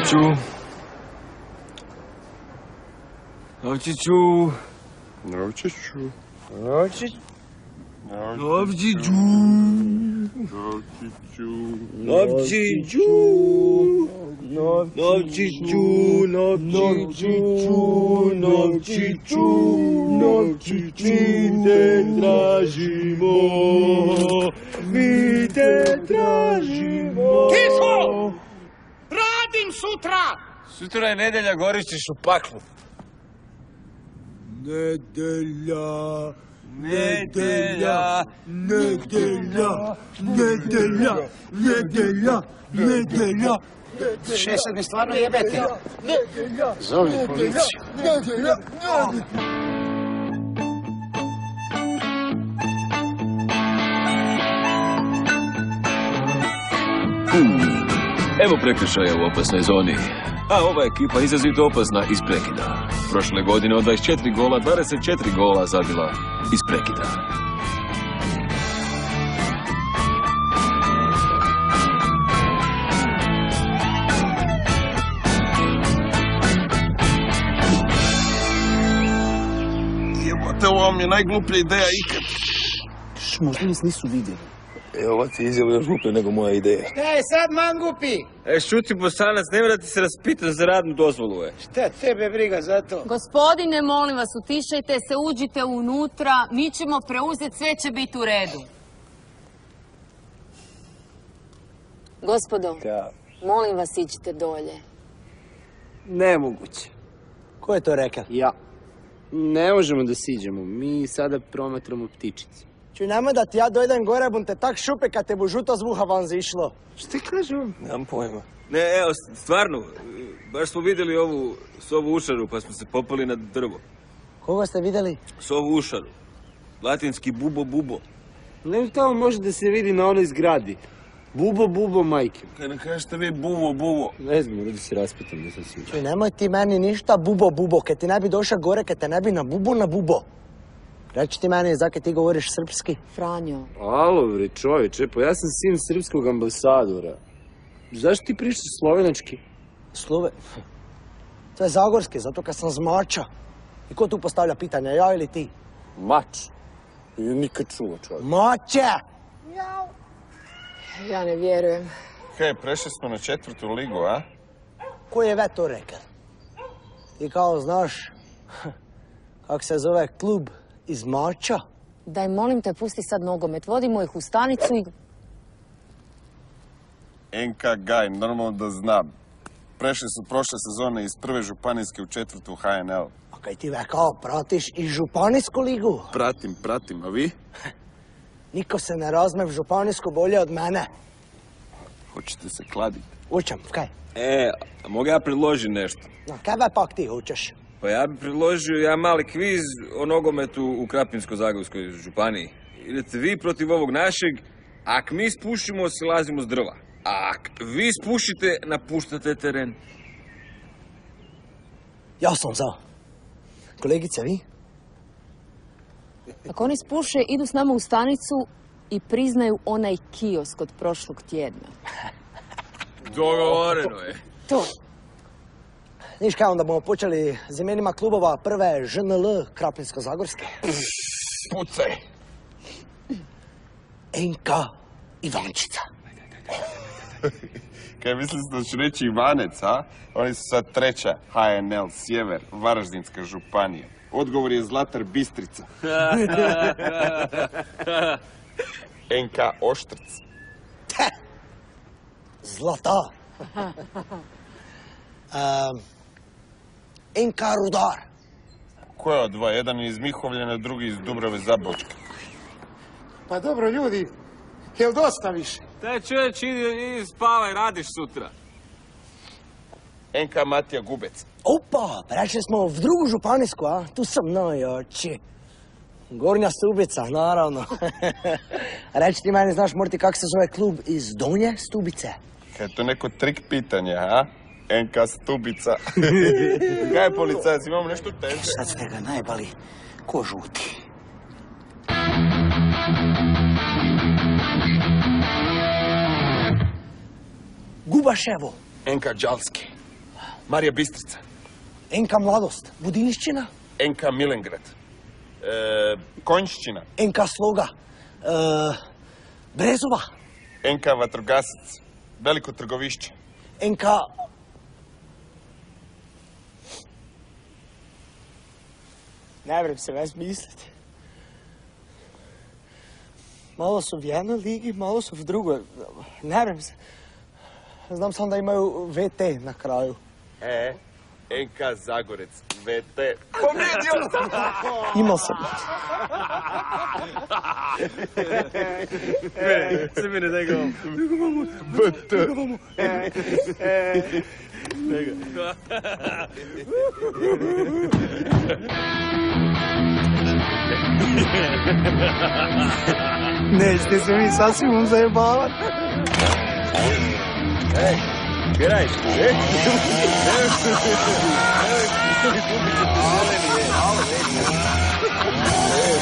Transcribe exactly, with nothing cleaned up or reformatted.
Novčiću. Novčiću. Novčiću. Novčić. Novčiću. Novčiću. Novčiću. Novčiću. Novčiću. Novčiću. Novčiću. Mi te tražimo. Mi te tražimo. Tiho! Radim sutra! Sutra je nedelja, gorit ćeš u paklu. Nedelja, nedelja, nedelja, nedelja, nedelja, nedelja. Šesad mi stvarno jebete. Zovni policiju. Nedelja, Evo prekršaja u opasnoj zoni. A ova ekipa izrazito opasna iz prekida. Prošle godine od dvadeset četiri gola, dvadeset četiri gola zabila iz prekida. Jebote, ovo mi je najgluplja ideja ikad. možda nas nisu vidjeli. Evo, ova ti izjava još gluplja nego moja ideja. E, sad mangupi! E, šuti bosanac, ne mora ti se raspitati za radnu dozvolu, e. Šta tebe briga za to? Gospodine, molim vas, utišajte se, uđite unutra, mi ćemo preuzeti, sve će biti u redu. Gospodo, Da. molim vas, iđite dolje. Nemoguće. Ko je to rekao? Ja. Ne možemo da siđemo, mi sada promatramo ptičice. Čuj, nemoj da ti ja dojdem gore, bum te tak šupe kad te bu žuto zvuha van zišlo. Šta kaže on? Nemam pojma. Ne, evo, stvarno, baš smo vidjeli ovu sovu ušaru, pa smo se popali na drvo. Koga ste vidjeli? Sovu ušaru. Latinski bubo bubo. Ne, tamo može da se vidi na onoj zgradi. Bubo, bubo, majke. Kaj ne kažete vi bubo, bubo? Ne znam, moram da se raspitam, da sam siguran. Čuj, nemoj ti meni ništa bubo, bubo, kad ti ne bi došao gore, kad te ne bi na bubo, na bubo. Reći ti meni, zakaj ti govoriš srpski? Franjo. Alo, bre, čovječe, pa ja sam sin srpskog ambasadora. Zašto ti pričaš slovenački? Slove... To je zagorski, zato kad sam zmača. I ko tu postavlja pitanja, ja ili ti? Mač. Ja nikad čuo, čovječe. Mače! Ja ne vjerujem. Hej, prešli smo na četvrtu ligu, a? Ko je ve to rekao? I kao, znaš, kak se zove klub iz Mača? Daj, molim te, pusti sad nogomet, vodimo ih u stanicu i... en ka Gaj, normalno da znam. Prešli su prošle sezone iz prve županijske u četvrtu ha en el. A kaj ti ve kao, pratiš i županijsku ligu? Pratim, pratim, a vi? Niko se ne razme v županijsku bolje od mene. Hoćete se kladiti? Učem, kaj? E, a mogu ja predložiti nešto? No, kaj ve pak ti učeš? Pa ja bi predložio jedan mali kviz o nogometu u Krapinsko-Zagorskoj županiji. Idete vi protiv ovog našeg, ak mi spušimo, silazimo s drva. A ak vi spušite, napuštate teren. Ja sam za. Kolegice, vi? Ako oni spuše, idu s nama u stanicu i priznaju onaj kiosk od prošlog tjedna. Dogovoreno je. To. Niš kaj, onda bomo počeli z imenima klubova prve žen el Krapinsko-Zagorske. Pucaj! en ka Ivančica. Kaj mislite da ću reći Ivanec, a? Oni su sad treća ha en el Sjever, Varaždinska županija. Odgovor je Zlatar Bistrica. en ka Oštrc. Zlata. um, en ka Rudar. Ko je od dva? Jedan je iz Mihovljena, drugi iz Dubrave Zabočke. Pa dobro, ljudi, jel dosta više? Daj čovječ, idi, idi spavaj, radiš sutra. en ka Matija Gubec. Opa, prešli smo v drugu županijsku, a? Tu sam najjači. Gornja Stubica, naravno. Reći ti meni, znaš, Morti, kak se zove klub iz Donje Stubice? Kaj je to neko trik pitanje, a? en ka Stubica. Kaj je policajac, imamo nešto teže? Sad ste ga najbali ko žuti. Gubaševo. en ka Đalski. Marija Bistrica. Enka Mladost, Budinišćina, Enka Milengrad. E, Konjšćina. Enka Sloga, e, Brezova, Enka Vatrogasac. Veliko Trgovišće. Enka... Ne vrem se ves misliti. Malo su v jednoj ligi, malo su v drugoj. Ne vrem se. Znam samo da imaju V T na kraju. E, Enka Zagorec. V T. Pobjedio sam! Imao sam. Sve mi ne daj ga vam. V T. Nećete se mi sasvim zajebavati. Ej, birajš. Ej, Ej,